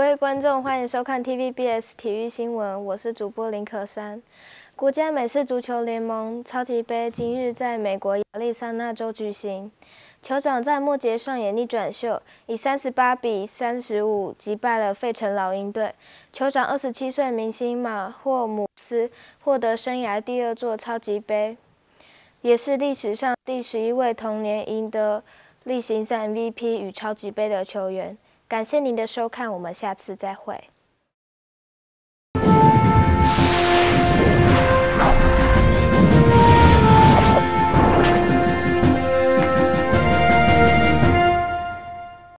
位观众，欢迎收看 TVBS 体育新闻，我是主播林可珊。国家美式足球联盟超级杯今日在美国亚利桑那州举行，酋长在末节上演逆转秀，以38-35击败了费城老鹰队。酋长27岁明星马霍姆斯获得生涯第2座超级杯，也是历史上第11位同年赢得例行赛 MVP 与超级杯的球员。感谢您的收看，我们下次再会。